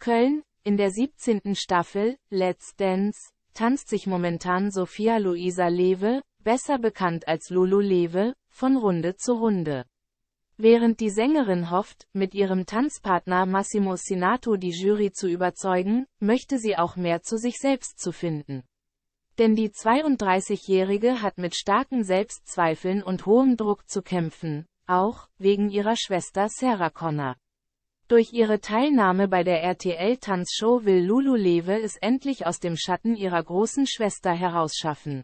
Köln, in der 17. Staffel, Let's Dance, tanzt sich momentan Sophia Luisa Lewe, besser bekannt als Lulu Lewe, von Runde zu Runde. Während die Sängerin hofft, mit ihrem Tanzpartner Massimo Sinato die Jury zu überzeugen, möchte sie auch mehr zu sich selbst zu finden. Denn die 32-Jährige hat mit starken Selbstzweifeln und hohem Druck zu kämpfen, auch wegen ihrer Schwester Sarah Connor. Durch ihre Teilnahme bei der RTL-Tanzshow will Lulu Lewe es endlich aus dem Schatten ihrer großen Schwester herausschaffen.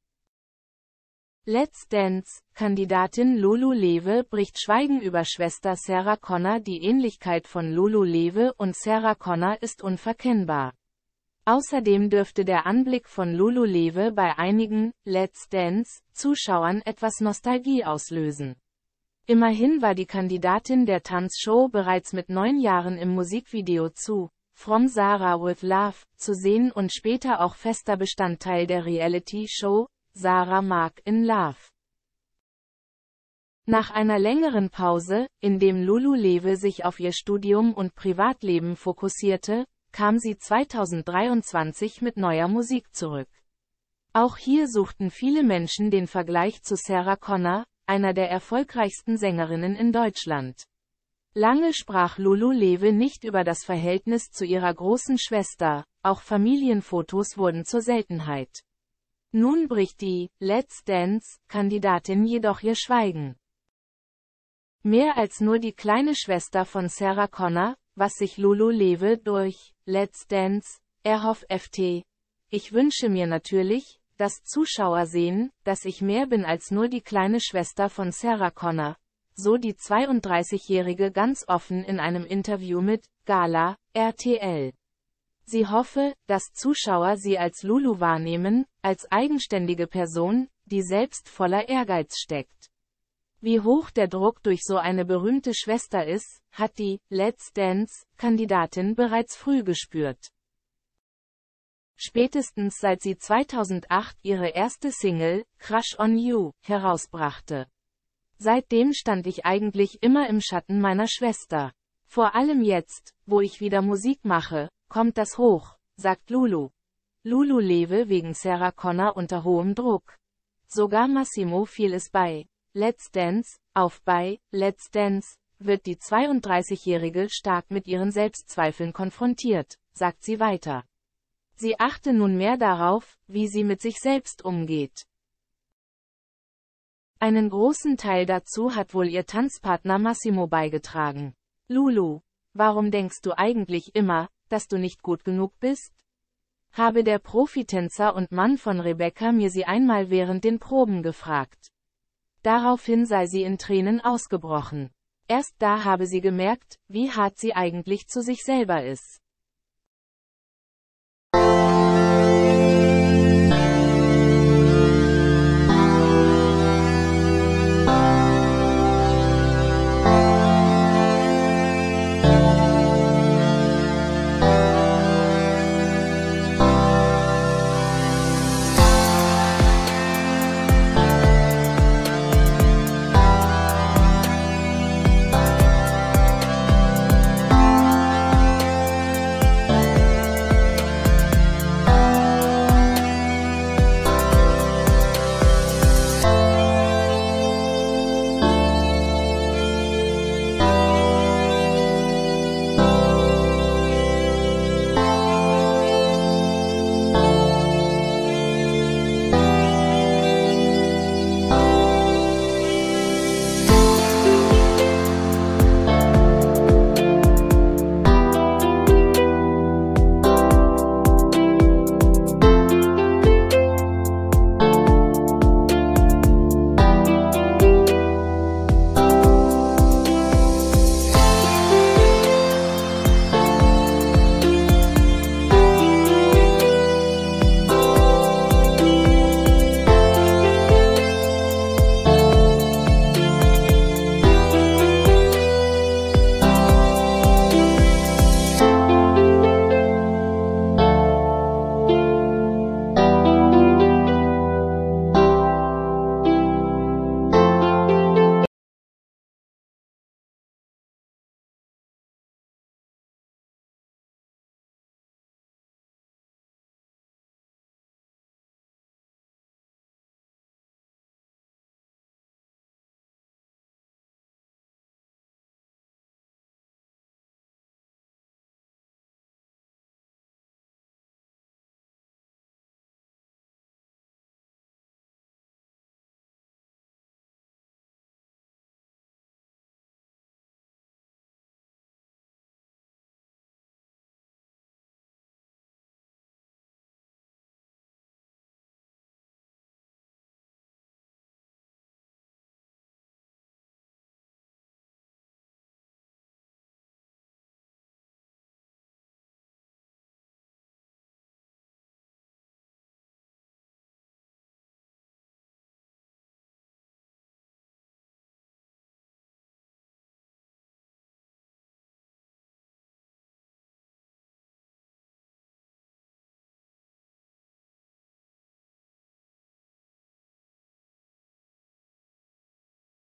Let's Dance-Kandidatin Lulu Lewe bricht Schweigen über Schwester Sarah Connor. Die Ähnlichkeit von Lulu Lewe und Sarah Connor ist unverkennbar. Außerdem dürfte der Anblick von Lulu Lewe bei einigen Let's Dance-Zuschauern etwas Nostalgie auslösen. Immerhin war die Kandidatin der Tanzshow bereits mit 9 Jahren im Musikvideo zu From Sarah with Love zu sehen und später auch fester Bestandteil der Reality-Show Sarah Mark in Love. Nach einer längeren Pause, in dem Lulu Lewe sich auf ihr Studium und Privatleben fokussierte, kam sie 2023 mit neuer Musik zurück. Auch hier suchten viele Menschen den Vergleich zu Sarah Connor, einer der erfolgreichsten Sängerinnen in Deutschland. Lange sprach Lulu Lewe nicht über das Verhältnis zu ihrer großen Schwester, auch Familienfotos wurden zur Seltenheit. Nun bricht die Let's Dance-Kandidatin jedoch ihr Schweigen. Mehr als nur die kleine Schwester von Sarah Connor, was sich Lulu Lewe durch Let's Dance erhofft. Ich wünsche mir natürlich, dass Zuschauer sehen, dass ich mehr bin als nur die kleine Schwester von Sarah Connor, so die 32-Jährige ganz offen in einem Interview mit Gala, RTL. Sie hoffe, dass Zuschauer sie als Lulu wahrnehmen, als eigenständige Person, die selbst voller Ehrgeiz steckt. Wie hoch der Druck durch so eine berühmte Schwester ist, hat die Let's Dance-Kandidatin bereits früh gespürt. Spätestens seit sie 2008 ihre erste Single, Crush on You, herausbrachte. Seitdem stand ich eigentlich immer im Schatten meiner Schwester. Vor allem jetzt, wo ich wieder Musik mache, kommt das hoch, sagt Lulu. Lulu Lewe wegen Sarah Connor unter hohem Druck. Sogar Massimo fiel es bei Let's Dance auf. Bei Let's Dance wird die 32-Jährige stark mit ihren Selbstzweifeln konfrontiert, sagt sie weiter. Sie achte nun mehr darauf, wie sie mit sich selbst umgeht. Einen großen Teil dazu hat wohl ihr Tanzpartner Massimo beigetragen. Lulu, warum denkst du eigentlich immer, dass du nicht gut genug bist? Habe der Profitänzer und Mann von Rebecca mir sie einmal während den Proben gefragt. Daraufhin sei sie in Tränen ausgebrochen. Erst da habe sie gemerkt, wie hart sie eigentlich zu sich selber ist.